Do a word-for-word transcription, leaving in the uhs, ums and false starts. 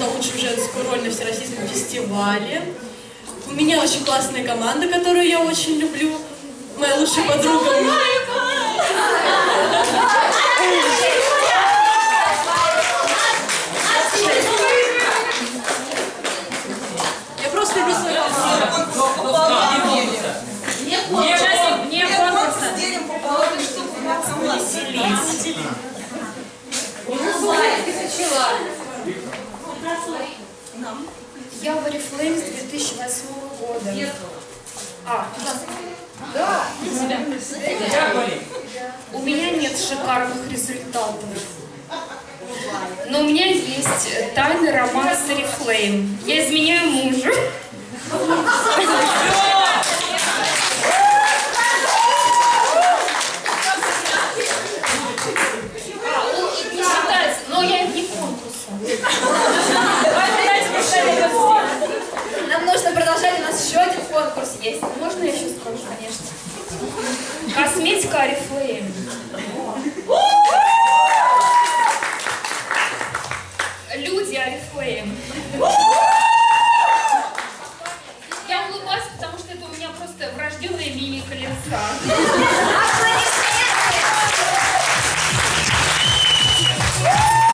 за лучшую женскую роль на Всероссийском фестивале. У меня очень классная команда, которую я очень люблю. Моя лучшая подруга. Я просто люблю свою команду. Не конкурса. Я в Oriflame с две тысячи восьмого года. А, да. У меня нет шикарных результатов. Но у меня есть тайный роман с Oriflame. Я изменяю мужу. Но я вне конкурса. Нам нужно продолжать, у нас еще один конкурс есть. Можно я еще скажу, конечно? Косметика Oriflame. Люди Oriflame. Я улыбаюсь, потому что это у меня просто врожденная мимика лица.